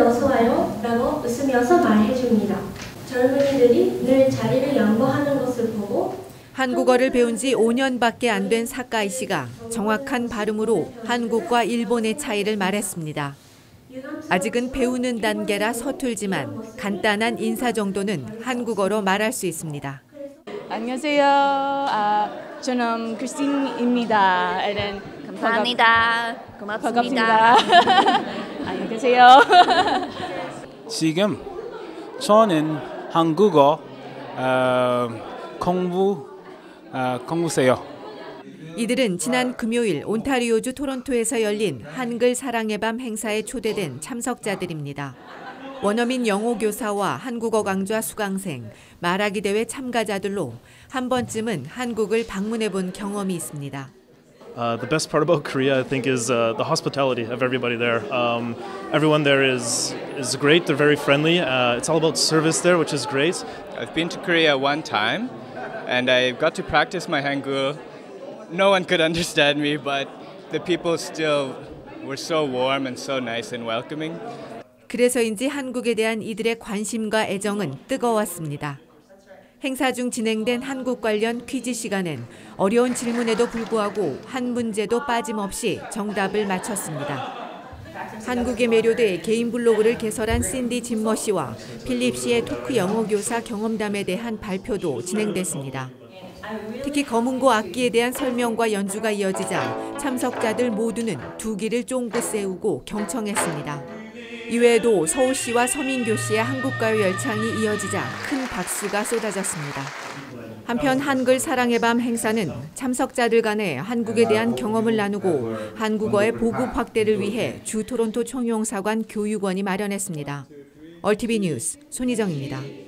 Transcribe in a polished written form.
어서 와요 라고 웃으면서 말해줍니다. 젊은이들이 늘 자리를 양보하는 것을 보고 한국어를 배운 지 5년밖에 안 된 사카이 씨가 정확한 발음으로 한국과 일본의 차이를 말했습니다. 아직은 배우는 단계라 서툴지만 간단한 인사 정도는 한국어로 말할 수 있습니다. 안녕하세요. 저는 크리스틴입니다. 감사합니다. 반갑습니다. 안녕히 계세요. 지금 저는 한국어 공부세요. 이들은 지난 금요일 온타리오주 토론토에서 열린 한글 사랑의 밤 행사에 초대된 참석자들입니다. 원어민 영어 교사와 한국어 강좌 수강생, 말하기 대회 참가자들로 한 번쯤은 한국을 방문해 본 경험이 있습니다. The best part about Korea, I think, is the hospitality of everybody there. Everyone there is great. They're very friendly. It's all about service there, which is great. I've been to Korea one time, and I got to practice my Hangul. No one could understand me, but the people still were so warm and so nice and welcoming. 그래서인지 한국에 대한 이들의 관심과 애정은 뜨거웠습니다. 행사 중 진행된 한국 관련 퀴즈 시간엔 어려운 질문에도 불구하고 한 문제도 빠짐없이 정답을 맞췄습니다. 한국에 매료돼 개인 블로그를 개설한 신디 짐머 씨와 필립 씨의 토크 영어 교사 경험담에 대한 발표도 진행됐습니다. 특히 검은고 악기에 대한 설명과 연주가 이어지자 참석자들 모두는 두 귀를 쫑긋 세우고 경청했습니다. 이외에도 서울시와 서민교 씨의 한국가요 열창이 이어지자 큰 박수가 쏟아졌습니다. 한편 한글 사랑의 밤 행사는 참석자들 간에 한국에 대한 경험을 나누고 한국어의 보급 확대를 위해 주 토론토 총영사관 교육원이 마련했습니다. 얼티비 뉴스 손희정입니다.